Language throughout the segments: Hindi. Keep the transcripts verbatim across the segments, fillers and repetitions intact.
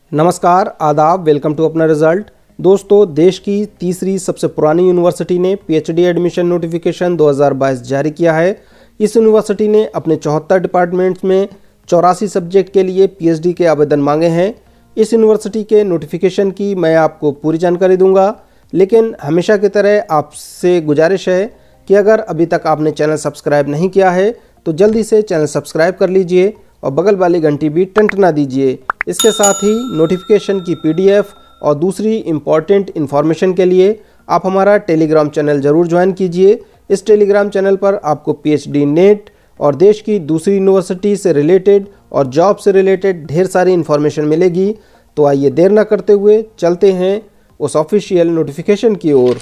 नमस्कार, आदाब, वेलकम टू अपना रिजल्ट। दोस्तों, देश की तीसरी सबसे पुरानी यूनिवर्सिटी ने पीएचडी एडमिशन नोटिफिकेशन दो हज़ार बाईस जारी किया है। इस यूनिवर्सिटी ने अपने चौहत्तर डिपार्टमेंट्स में चौरासी सब्जेक्ट के लिए पीएचडी के आवेदन मांगे हैं। इस यूनिवर्सिटी के नोटिफिकेशन की मैं आपको पूरी जानकारी दूंगा, लेकिन हमेशा की तरह आपसे गुजारिश है कि अगर अभी तक आपने चैनल सब्सक्राइब नहीं किया है तो जल्दी से चैनल सब्सक्राइब कर लीजिए और बगल वाली घंटी भी टंटना दीजिए। इसके साथ ही नोटिफिकेशन की पीडीएफ और दूसरी इम्पॉर्टेंट इन्फॉर्मेशन के लिए आप हमारा टेलीग्राम चैनल ज़रूर ज्वाइन कीजिए। इस टेलीग्राम चैनल पर आपको पीएचडी नेट और देश की दूसरी यूनिवर्सिटी से रिलेटेड और जॉब से रिलेटेड ढेर सारी इन्फॉर्मेशन मिलेगी। तो आइए देर न करते हुए चलते हैं उस ऑफिशियल नोटिफिकेशन की ओर।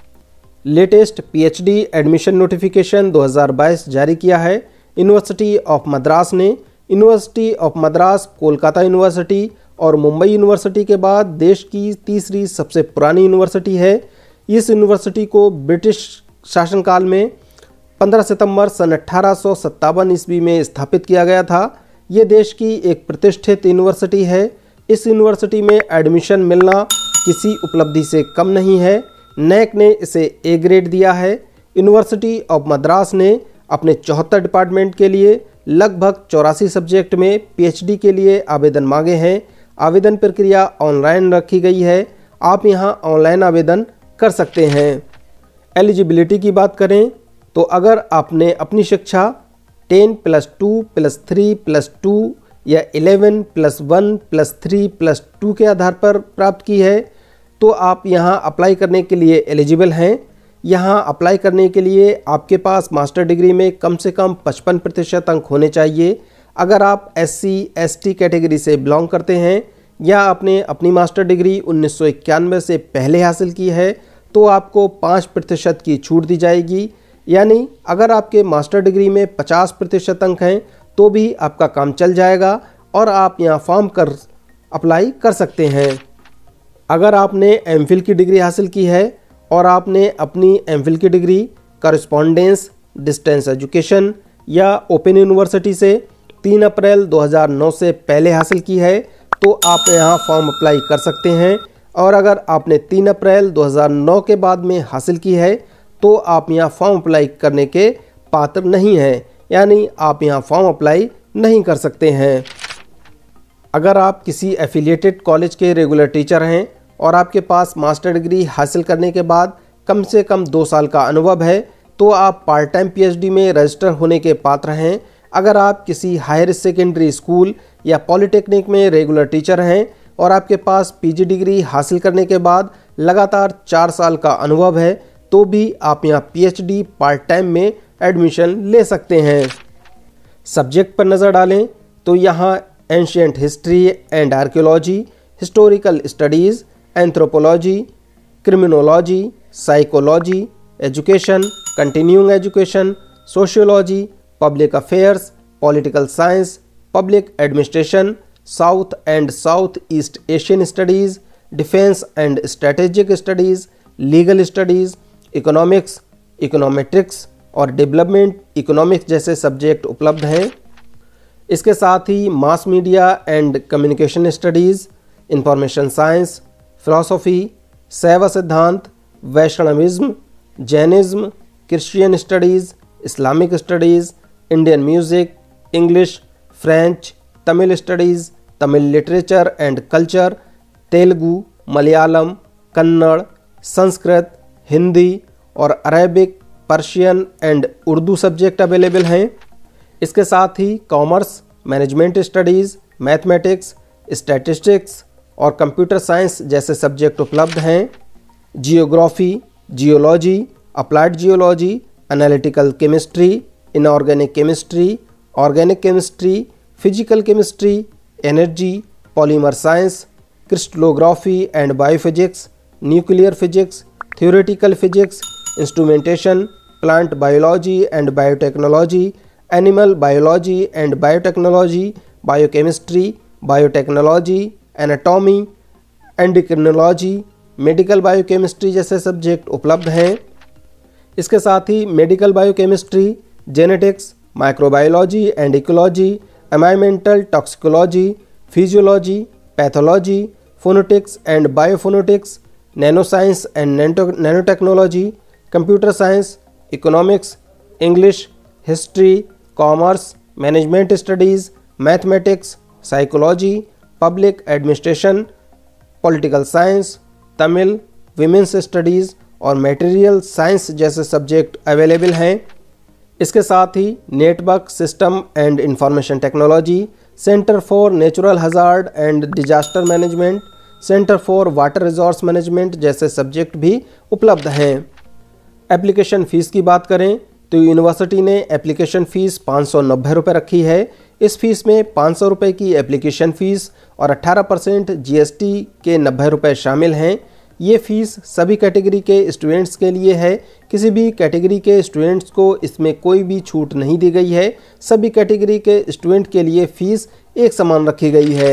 लेटेस्ट पीएचडी एडमिशन नोटिफिकेशन दो हज़ार बाईस जारी किया है यूनिवर्सिटी ऑफ मद्रास ने। University of Madras Kolkata university और मुंबई यूनिवर्सिटी के बाद देश की तीसरी सबसे पुरानी यूनिवर्सिटी है। इस यूनिवर्सिटी को ब्रिटिश शासनकाल में पंद्रह सितंबर सन अट्ठारह सौ सत्तावन ईस्वी में स्थापित किया गया था। ये देश की एक प्रतिष्ठित यूनिवर्सिटी है। इस यूनिवर्सिटी में एडमिशन मिलना किसी उपलब्धि से कम नहीं है। नैक ने इसे ए ग्रेड दिया है। यूनिवर्सिटी ऑफ मद्रास ने अपने चौहत्तर डिपार्टमेंट के लिए लगभग चौरासी सब्जेक्ट में पीएचडी के लिए आवेदन मांगे हैं। आवेदन प्रक्रिया ऑनलाइन रखी गई है। आप यहां ऑनलाइन आवेदन कर सकते हैं। एलिजिबिलिटी की बात करें तो अगर आपने अपनी शिक्षा ten plus two plus three plus two या eleven plus one plus three plus two के आधार पर प्राप्त की है तो आप यहां अप्लाई करने के लिए एलिजिबल हैं। यहाँ अप्लाई करने के लिए आपके पास मास्टर डिग्री में कम से कम पचपन प्रतिशत अंक होने चाहिए। अगर आप एससी एसटी कैटेगरी से बिलोंग करते हैं या आपने अपनी मास्टर डिग्री उन्नीस सौ इक्यानवे से पहले हासिल की है तो आपको पाँच प्रतिशत की छूट दी जाएगी। यानी अगर आपके मास्टर डिग्री में पचास प्रतिशत अंक हैं तो भी आपका काम चल जाएगा और आप यहाँ फॉर्म कर अप्लाई कर सकते हैं। अगर आपने एमफिल की डिग्री हासिल की है और आपने अपनी एमफिल की डिग्री करस्पॉन्डेंस डिस्टेंस एजुकेशन या ओपन यूनिवर्सिटी से तीन अप्रैल दो हज़ार नौ से पहले हासिल की है तो आप यहां फॉर्म अप्लाई कर सकते हैं। और अगर आपने तीन अप्रैल दो हज़ार नौ के बाद में हासिल की है तो आप यहां फॉर्म अप्लाई करने के पात्र नहीं हैं, यानी आप यहां फॉर्म अप्लाई नहीं कर सकते हैं। अगर आप किसी एफिलिएटेड कॉलेज के रेगुलर टीचर हैं और आपके पास मास्टर डिग्री हासिल करने के बाद कम से कम दो साल का अनुभव है तो आप पार्ट टाइम पीएचडी में रजिस्टर होने के पात्र हैं। अगर आप किसी हायर सेकेंडरी स्कूल या पॉलिटेक्निक में रेगुलर टीचर हैं और आपके पास पीजी डिग्री हासिल करने के बाद लगातार चार साल का अनुभव है तो भी आप यहाँ पीएचडी पार्ट टाइम में एडमिशन ले सकते हैं। सब्जेक्ट पर नज़र डालें तो यहाँ ancient history and archaeology, historical studies, anthropology, criminology, psychology, education, continuing education, sociology, public affairs, political science, public administration, south and south east Asian studies, defence and strategic studies, legal studies, economics, econometrics और डेवलपमेंट इकोनॉमिक्स जैसे सब्जेक्ट उपलब्ध हैं। इसके साथ ही mass media and communication studies, information science, philosophy, शैव सिद्धांत, Vaishnavism, Jainism, Christian studies, Islamic studies, Indian music, English, French, Tamil studies, Tamil literature and culture, Telugu, Malayalam, Kannada, Sanskrit, Hindi और Arabic, Persian and Urdu subject available हैं। इसके साथ ही commerce, management studies, mathematics, statistics और कंप्यूटर साइंस जैसे सब्जेक्ट उपलब्ध हैं। Geography, geology, applied geology, analytical chemistry, inorganic chemistry, organic chemistry, physical chemistry, energy, polymer science, crystallography and biophysics, nuclear physics, theoretical physics, instrumentation, plant biology and biotechnology, animal biology and biotechnology, biochemistry, biotechnology, anatomy, endocrinology, medical biochemistry जैसे सब्जेक्ट उपलब्ध हैं। इसके साथ ही medical biochemistry, genetics, microbiology and ecology, environmental toxicology, physiology, pathology, phonetics and biophonetics, nano science and nano technology, computer science, economics, English, history, commerce, management studies, mathematics, psychology, public administration, political science, Tamil, women's studies और मटेरियल साइंस जैसे सब्जेक्ट अवेलेबल हैं। इसके साथ ही network system and information technology, centre for natural hazard and disaster management, centre for water resource management जैसे सब्जेक्ट भी उपलब्ध हैं। एप्लीकेशन फ़ीस की बात करें तो यूनिवर्सिटी ने एप्लीकेशन फ़ीस पाँच सौ नब्बे रुपये रखी है। इस फीस में पाँच सौ रुपये की एप्लीकेशन फ़ीस और अठारह परसेंट जीएसटी के नब्बे रुपये शामिल हैं। ये फ़ीस सभी कैटेगरी के स्टूडेंट्स के लिए है। किसी भी कैटेगरी के स्टूडेंट्स को इसमें कोई भी छूट नहीं दी गई है। सभी कैटेगरी के स्टूडेंट के लिए फ़ीस एक समान रखी गई है।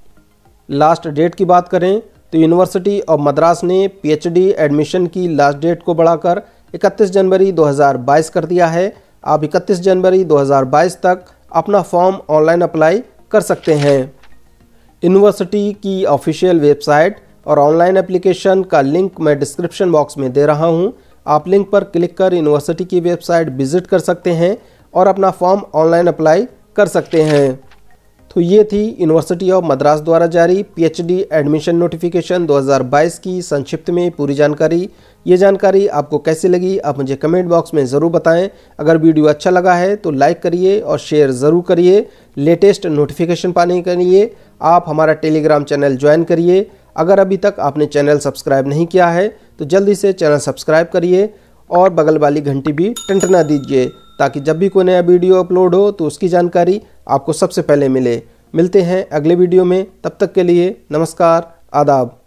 लास्ट डेट की बात करें तो यूनिवर्सिटी ऑफ मद्रास ने पीएचडी एडमिशन की लास्ट डेट को बढ़ाकर इकतीस जनवरी दो हज़ार बाईस कर दिया है। आप इकतीस जनवरी दो हज़ार बाईस तक अपना फॉर्म ऑनलाइन अप्लाई कर सकते हैं। यूनिवर्सिटी की ऑफिशियल वेबसाइट और ऑनलाइन एप्लीकेशन का लिंक मैं डिस्क्रिप्शन बॉक्स में दे रहा हूं। आप लिंक पर क्लिक कर यूनिवर्सिटी की वेबसाइट विजिट कर सकते हैं और अपना फॉर्म ऑनलाइन अप्लाई कर सकते हैं। तो ये थी यूनिवर्सिटी ऑफ मद्रास द्वारा जारी पीएचडी एडमिशन नोटिफिकेशन दो हज़ार बाईस की संक्षिप्त में पूरी जानकारी। ये जानकारी आपको कैसी लगी आप मुझे कमेंट बॉक्स में ज़रूर बताएं। अगर वीडियो अच्छा लगा है तो लाइक करिए और शेयर ज़रूर करिए। लेटेस्ट नोटिफिकेशन पाने के लिए आप हमारा टेलीग्राम चैनल ज्वाइन करिए। अगर अभी तक आपने चैनल सब्सक्राइब नहीं किया है तो जल्दी से चैनल सब्सक्राइब करिए और बगल वाली घंटी भी टंटना दीजिए ताकि जब भी कोई नया वीडियो अपलोड हो तो उसकी जानकारी आपको सबसे पहले मिले। मिलते हैं अगले वीडियो में, तब तक के लिए नमस्कार, आदाब।